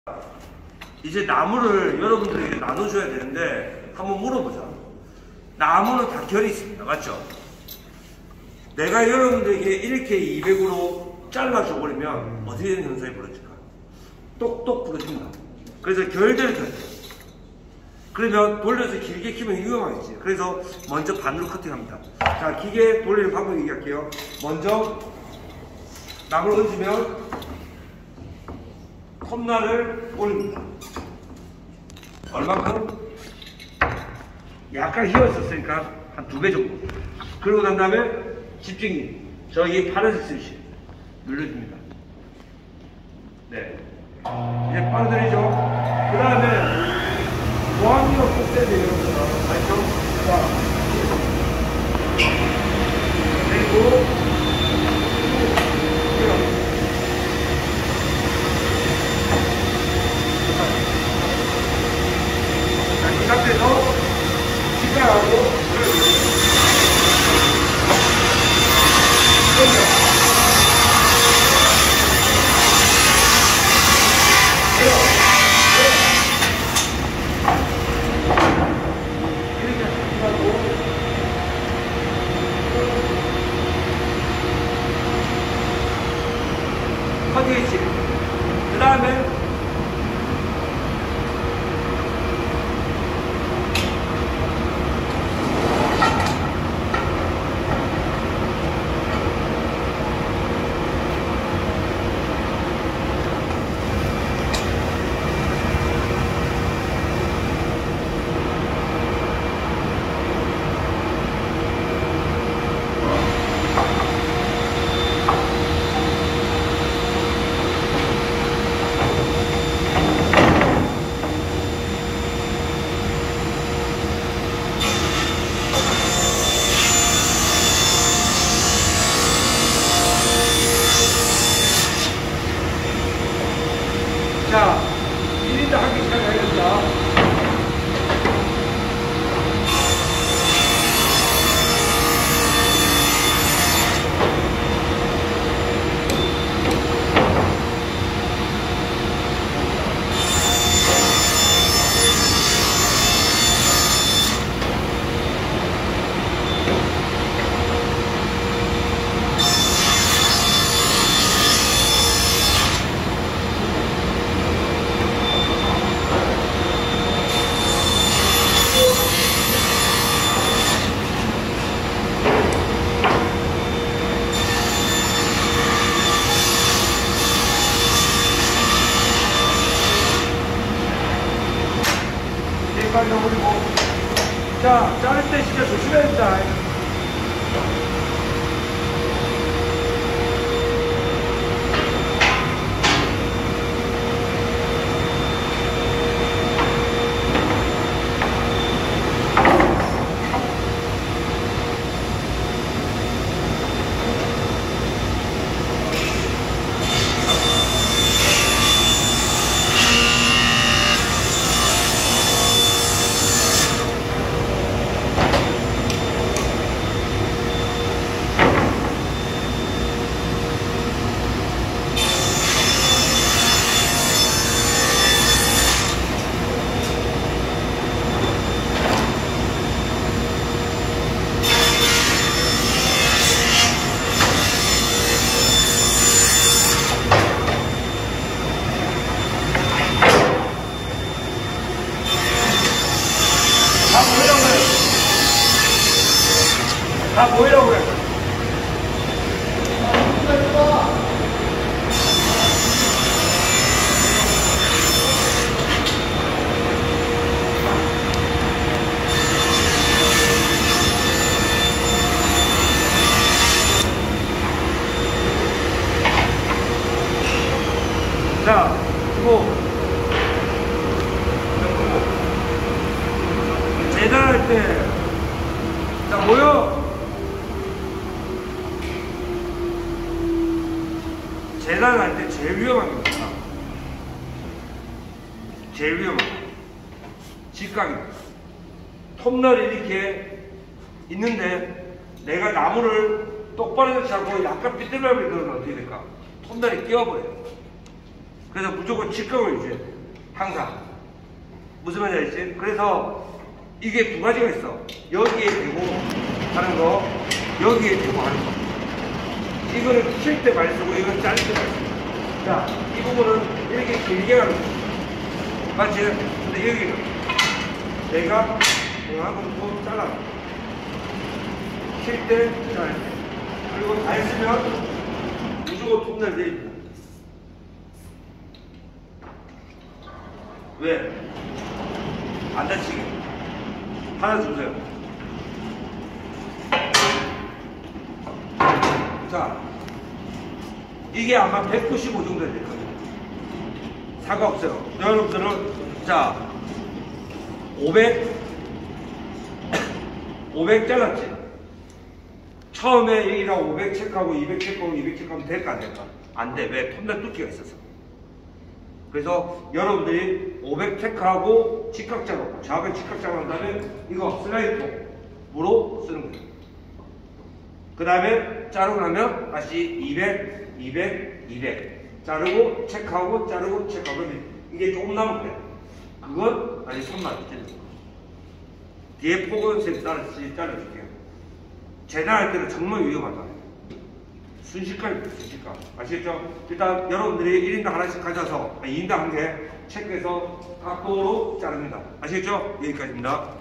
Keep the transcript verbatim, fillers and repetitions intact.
이제 나무를 여러분들에게 나눠줘야 되는데 한번 물어보자. 나무는 다 결이 있습니다. 맞죠? 내가 여러분들에게 이렇게 이백으로 잘라줘 버리면 어떻게 되는 현상이 벌어질까? 똑똑 부러진다. 그래서 결대를 켜야 돼요. 그러면 돌려서 길게 키면 위험하겠지. 그래서 먼저 반으로 커팅합니다. 자, 기계 돌리는 방법 얘기할게요. 먼저 나무를 얹으면 톱날을 올립니다. 얼만큼? 약간 휘었었으니까 한 두 배 정도. 그러고 난 다음에 집중이 저기 파란색 스위치 눌러줍니다. 네. 이제 빨아들이죠. 그 다음에 보안기가 꼭 돼야 돼요. 알죠? 자. 그리고 이 상태에서 직각하고 커팅했지. 그 다음에 자, 일 인당 한 개씩 하겠습니다. 빨리 올리고. 자, 자를 때 진짜 조심해야 된다. 다 보이라고 그래. 자, 그리고 재단할 때, 자, 모여. 재단할 때 제일 위험한 게 뭐야? 제일 위험한 거. 직각입니다. 톱날이 이렇게 있는데 내가 나무를 똑바로 잡고 약간 삐뚤어지면 어떻게 될까? 톱날이 끼어버려요. 그래서 무조건 직각을 유지해야 돼요. 항상. 무슨 말인지 알지? 그래서 이게 두 가지가 있어. 여기에 대고 하는 거, 여기에 대고 하는 거. 이거는 칠 때 많이 쓰고, 이건 짤 때 많이 쓰고. 자, 이 부분은 이렇게 길게 가는 거. 맞지? 근데 여기는 내가 하고 또 잘라. 칠 때, 짤 때. 그리고 잘 쓰면 무조건 톱날 돼 있고. 왜? 안 다치게. 하나 주세요. 자, 이게 아마 백구십오 정도 될 거예요. 사과 없어요. 여러분들은, 자, 오백, 오백 잘랐지? 처음에 여기가 오백 체크하고 이백 체크하고 이백 체크하면 될까 안 될까? 안 돼. 왜? 톱날 뚫기가 있어서. 그래서 여러분들이 오백 체크하고 직각 작업, 좌우에 직각 작업한 다음에 이거 슬라이드로 쓰는 거예요. 그 다음에 자르고 나면 다시 이백, 이백, 이백 자르고 체크하고 자르고 체크하고 이게 조금 남은 거예요. 그건 아직 손만 안 찌는 거예요. 뒤에 폭은 쌤 잘라줄게요. 재단할 때는 정말 위험하다. 순식간입니다, 순식간. 아시겠죠? 일단 여러분들이 일 인당 하나씩 가져서, 이 인당 한 개 체크해서 각도로 자릅니다. 아시겠죠? 여기까지입니다.